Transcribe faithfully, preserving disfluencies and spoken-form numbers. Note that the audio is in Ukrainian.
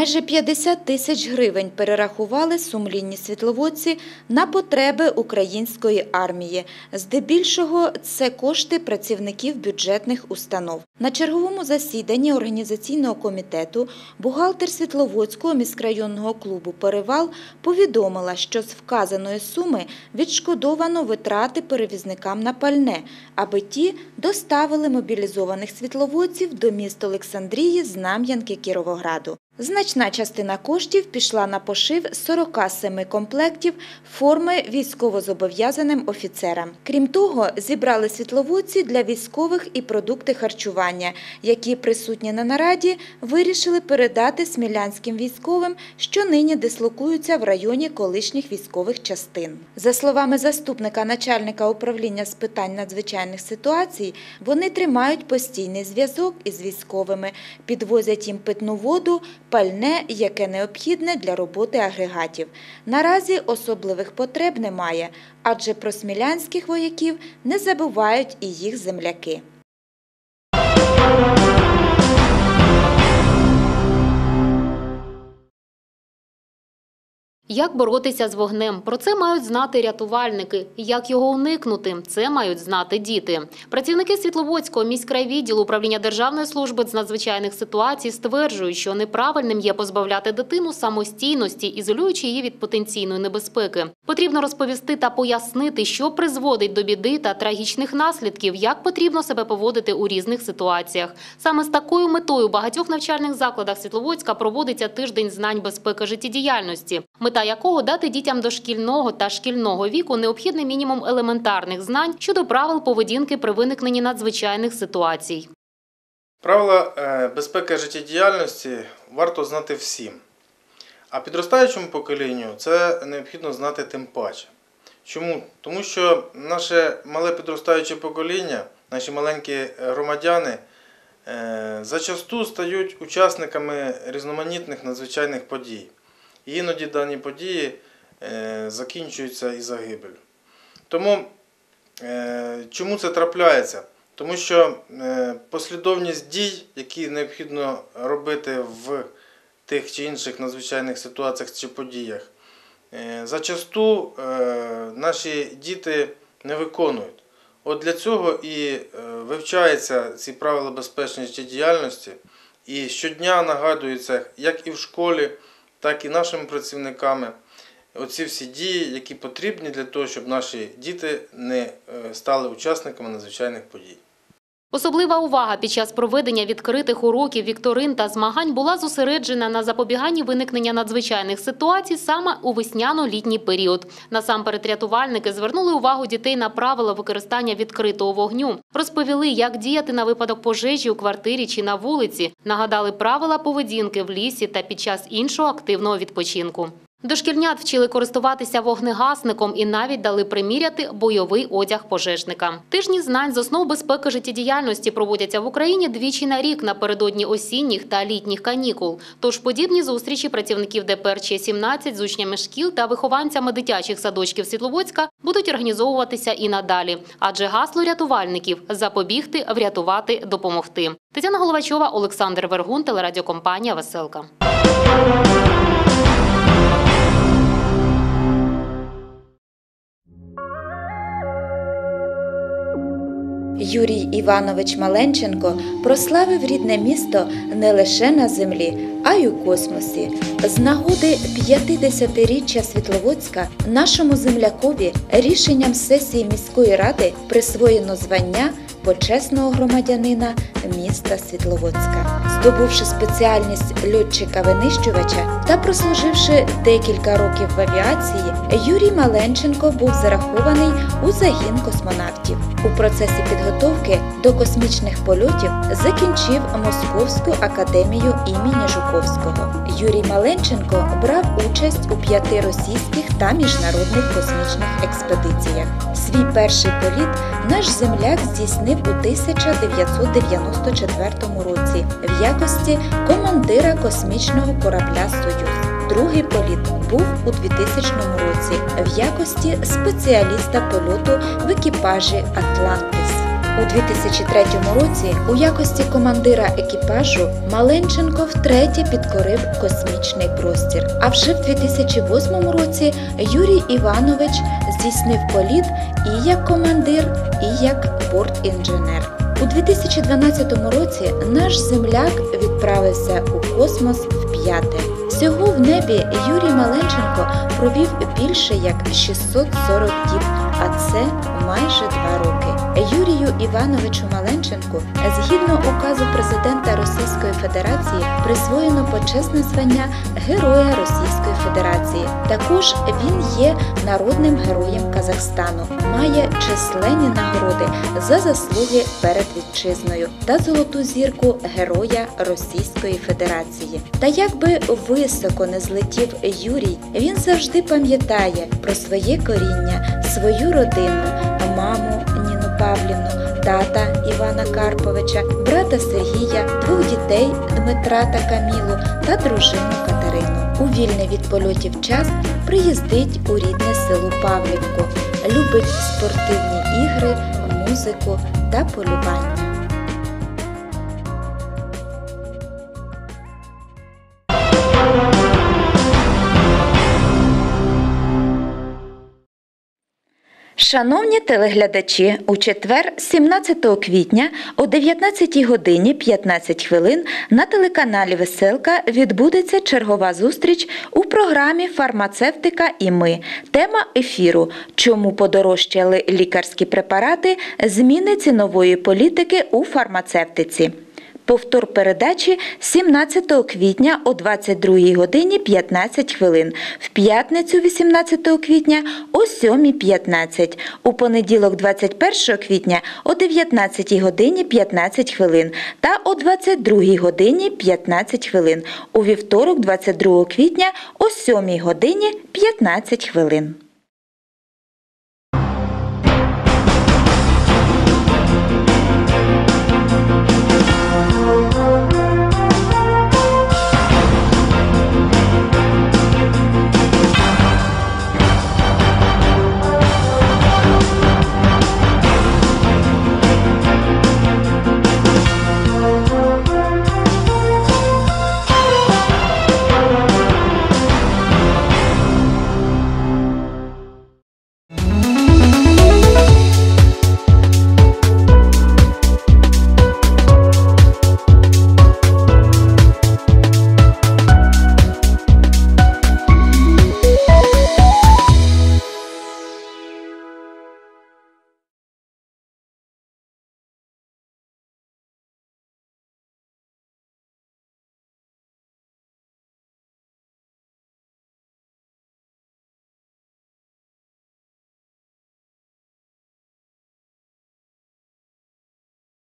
Майже п'ятдесят тисяч гривень перерахували сумлінні світловодці на потреби української армії. Здебільшого це кошти працівників бюджетних установ. На черговому засіданні організаційного комітету бухгалтер Світловодського міськрайонного клубу «Перевал» повідомила, що з вказаної суми відшкодовано витрати перевізникам на пальне, аби ті доставили мобілізованих світловодців до міст Олександрії, Знам'янки, Кіровограду. Значна частина коштів пішла на пошив сорока семи комплектів форми військовозобов'язаним офіцерам. Крім того, зібрали світловодці для військових і продукти харчування, які присутні на нараді вирішили передати смілянським військовим, що нині дислокуються в районі колишніх військових частин. За словами заступника начальника управління з питань надзвичайних ситуацій, вони тримають постійний зв'язок із військовими, підвозять їм питну воду, пальне, яке необхідне для роботи агрегатів. Наразі особливих потреб немає, адже про смілянських вояків не забувають і їх земляки. Як боротися з вогнем? Про це мають знати рятувальники. Як його уникнути? Це мають знати діти. Працівники Світловодського міськрайвідділу управління Державної служби з надзвичайних ситуацій стверджують, що неправильним є позбавляти дитину самостійності, ізолюючи її від потенційної небезпеки. Потрібно розповісти та пояснити, що призводить до біди та трагічних наслідків, як потрібно себе поводити у різних ситуаціях. Саме з такою метою у багатьох навчальних закладах Світловодська проводиться тиждень знань безпеки життєдіяльності, мета якого дати дітям дошкільного та шкільного віку необхідний мінімум елементарних знань щодо правил поведінки при виникненні надзвичайних ситуацій. Правила безпеки життєдіяльності варто знати всім. А підростаючому поколінню це необхідно знати тим паче. Чому? Тому що наше мале підростаюче покоління, наші маленькі громадяни зачасту стають учасниками різноманітних надзвичайних подій. І іноді дані події закінчуються і загибелью. Тому чому це трапляється? Тому що послідовність дій, які необхідно робити в тих чи інших надзвичайних ситуаціях чи подіях, зачасту наші діти не виконують. От для цього і вивчаються ці правила безпечної життєдіяльності, і щодня нагадуються, як і в школі, так і нашими працівниками, оці всі дії, які потрібні для того, щоб наші діти не стали учасниками надзвичайних подій. Особлива увага під час проведення відкритих уроків, вікторин та змагань була зосереджена на запобіганні виникнення надзвичайних ситуацій саме у весняно-літній період. Насамперед рятувальники звернули увагу дітей на правила використання відкритого вогню, розповіли, як діяти на випадок пожежі у квартирі чи на вулиці, нагадали правила поведінки в лісі та під час іншого активного відпочинку. Дошкільнят вчили користуватися вогнегасником і навіть дали приміряти бойовий одяг пожежника. Тижні знань з основ безпеки життєдіяльності проводяться в Україні двічі на рік напередодні осінніх та літніх канікул. Тож подібні зустрічі працівників Де Пе Ер Че сімнадцять з учнями шкіл та вихованцями дитячих садочків Світловодська будуть організовуватися і надалі. Адже гасло рятувальників – запобігти, врятувати, допомогти. Тетяна Головачова, Олександр Вергун, телерадіокомпанія «Веселка». Юрій Іванович Маленченко прославив рідне місто не лише на землі, а й у космосі. З нагоди п'ятдесятиріччя Світловодська нашому землякові рішенням сесії міської ради присвоєно звання почесного громадянина міста Світловодська. Здобувши спеціальність льотчика-винищувача та прослуживши декілька років в авіації, Юрій Маленченко був зарахований у загін космонавтів. У процесі підготовки до космічних польотів закінчив Московську академію імені Жуковського. Юрій Маленченко брав участь у п'яти російських та міжнародних космічних експедиціях. Свій перший політ наш земляк здійснив у тисяча дев'ятсот дев'яносто четвертому році в якості командира космічного корабля «Союз». Другий політ був у двотисячному році в якості спеціаліста польоту в екіпажі «Атлантис». У дві тисячі третьому році у якості командира екіпажу Маленченко втретє підкорив космічний простір. А вже в дві тисячі восьмому році Юрій Іванович здійснив політ і як командир, і як бортінженер. У дві тисячі дванадцятому році наш земляк відправився у космос вп'яте. Всього в небі Юрій Маленченко провів більше як шістсот сорок діб, а це майже два роки. Юрію Івановичу Маленченку згідно указу президента Російської Федерації присвоєно почесне звання Героя Російської Федерації. Також він є народним героєм Казахстану, має численні нагороди за заслуги перед вітчизною та золоту зірку Героя Російської Федерації. Та як би високо не злетів Юрій, він завжди пам'ятає про своє коріння, свою родину, маму Ніну Павлівну, тата Івана Карповича, брата Сергія, двох дітей Дмитра та Камілу та дружину Катерину. У вільний від польотів час приїздить у рідне село Павлівку, любить спортивні ігри, музику та полювання. Шановні телеглядачі, у четвер, сімнадцятого квітня о дев'ятнадцятій годині п'ятнадцять хвилин на телеканалі «Веселка» відбудеться чергова зустріч у програмі «Фармацевтика і ми». Тема ефіру «Чому подорожчали лікарські препарати? Зміни цінової політики у фармацевтиці». Повтор передачі сімнадцятого квітня о двадцять другій годині п'ятнадцять хвилин, в п'ятницю вісімнадцятого квітня о сьомій п'ятнадцять, у понеділок двадцять першого квітня о дев'ятнадцятій годині п'ятнадцять хвилин та о двадцять другій годині п'ятнадцять хвилин, у вівторок двадцять другого квітня о сьомій годині п'ятнадцять хвилин.